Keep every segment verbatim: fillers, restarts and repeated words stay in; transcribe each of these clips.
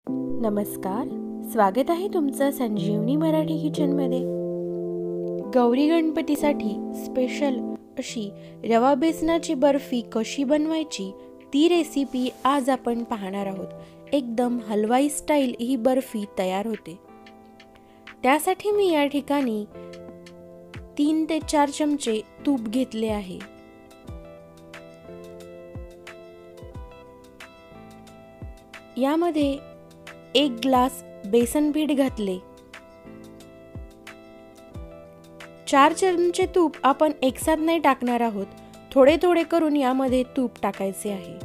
नमस्कार, स्वागत आहे तुमचं संजीवनी मराठी किचनमध्ये। गौरी गणपतीसाठी स्पेशल अशी रवा बेसनाची बर्फी कशी बनवायची ती रेसिपी आज आपण पाहणार आहोत। एकदम हलवाई स्टाईल ही बर्फी तयार होते। त्यासाठी मी या ठिकाणी तीन ते चार चमचे तूप घेतले आहे। यामध्ये एक ग्लास बेसन पीठ घातले। चार चमचे तूप आपण एकसाथ नाही टाकणार आहोत, थोडे थोडे करून यामध्ये तूप टाकायचे आहे।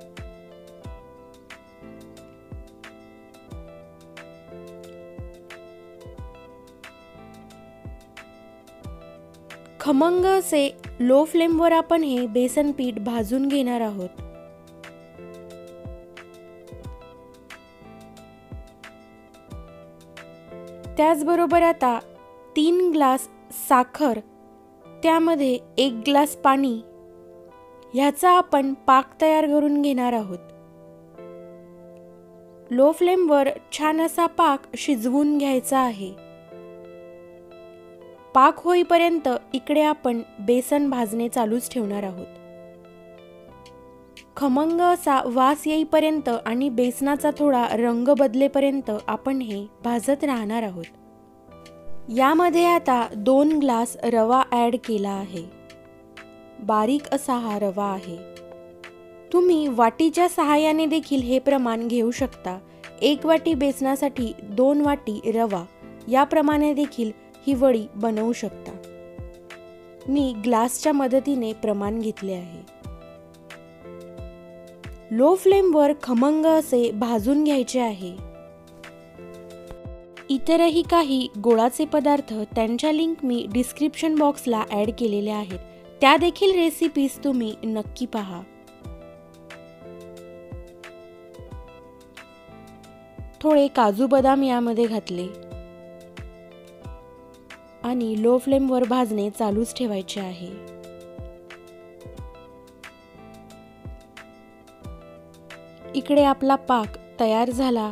खमंग असे लो फ्लेमवर आपण हे बेसन पीठ भाजून घेणार आहोत। त्याचबरोबर आता तीन ग्लास साखर, त्यामध्ये एक ग्लास पाणी ह्याचा आपण पाक तयार करून घेणार आहोत। लो फ्लेमवर छान असा पाक शिजवून घ्यायचा आहे। पाक होईपर्यंत इकडे आपण बेसन भाजणे चालूच ठेवणार आहोत। खमंग असा वास येईपर्यंत आणि बेसनाचा थोडा रंग बदलेपर्यंत आपण हे भाजत राहणार आहोत। यामध्ये आता दोन ग्लास रवा ॲड केला आहे। बारीक असा हा रवा आहे। तुम्ही वाटीच्या सहाय्याने देखील हे प्रमाण घेऊ शकता। एक वाटी बेसनासाठी दोन वाटी रवा या प्रमाणे देखील ही वडी बनवू शकता। मी ग्लासच्या मदतीने प्रमाण घेतले आहे। लो फ्लेमवर खमंग असे भाजून घ्यायचे आहे। इतरही काही गोडाचे पदार्थ त्यांच्या लिंक मी डिस्क्रिप्शन बॉक्सला ॲड केलेल्या आहेत, त्या देखील रेसिपीज तुम्ही नक्की पहा। थोडे काजू बदाम यामध्ये घातले आणि लो फ्लेमवर भाजणे चालूच ठेवायचे आहे। इकडे आपला पाक तयार झाला।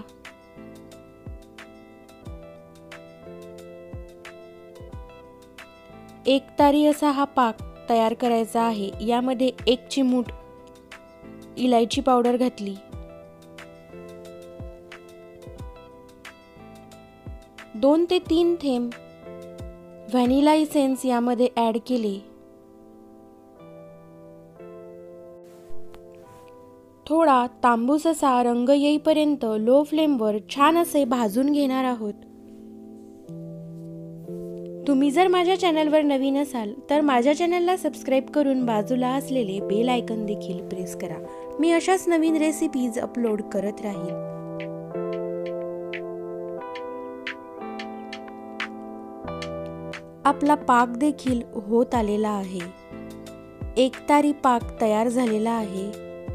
एक तारी असा हा पाक तयार करायचा आहे। यामध्ये एक चिमूट इलायची पावडर घातली, दोन ते तीन थेंब व्हॅनिला इसेन्स यामध्ये ॲड केले। थोडा तांबूस असा रंग येईपर्यंत लो फ्लेमवर छान असे भाजून घेणार आहोत। तुम्ही जर माझ्या चॅनलवर नवीन असाल तर माझ्या चॅनलला सबस्क्राइब करून बाजूला असलेले बेल आयकॉन देखील प्रेस करा। मी अशाच नवीन रेसिपीज अपलोड करत राहील। आपला पाक देखील होत आलेला आहे। एक तारी पाक तयार झालेला आहे।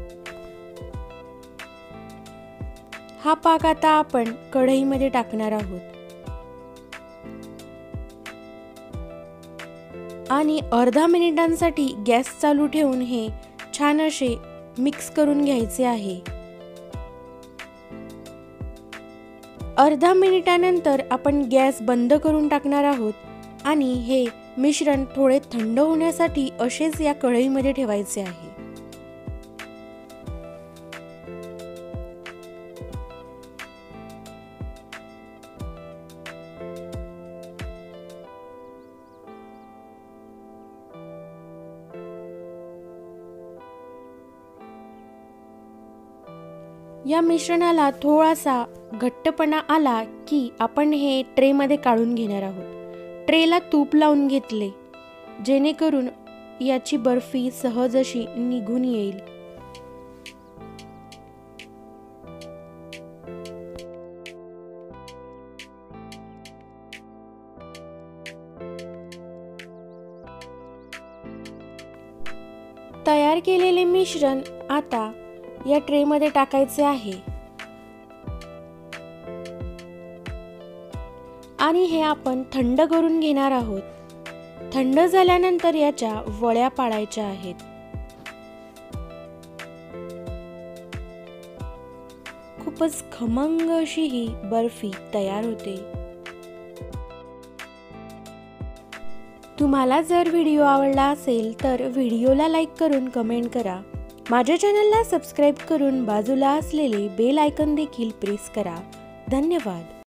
हा पाक आता आपण कढईमध्ये टाकणार आहोत आणि अर्धा मिनिटांसाठी गॅस चालू ठेवून हे छान असे मिक्स करून घ्यायचे आहे। अर्धा मिनिटानंतर आपण गॅस बंद करून टाकणार आहोत आणि हे मिश्रण थोडे थंड होण्यासाठी असेच या कढईमध्ये ठेवायचे आहे। या मिश्रणाला थोडासा घट्टपणा आला की आपण हे ट्रे मध्ये काढून घेणार आहोत। ट्रेला तूप लावून घेतले जेणेकरून याची बर्फी सहज अशी निघून येईल। तयार केलेले मिश्रण आता या ट्रे मध्ये टाकायचे आहे आणि हे आपण थंड करून घेणार आहोत। थंड झाल्यानंतर याच्या वड्या पाडायच्या आहेत। खूप आपोआपच खमंग अशी ही बर्फी तयार होते. तुम्हाला जर व्हिडिओ आवडला असेल तर व्हिडिओला लाईक करून कमेंट करा. माझ्या चॅनलला सबस्क्राईब करून बाजूला असलेले बेल आयकॉन देखील प्रेस करा. धन्यवाद.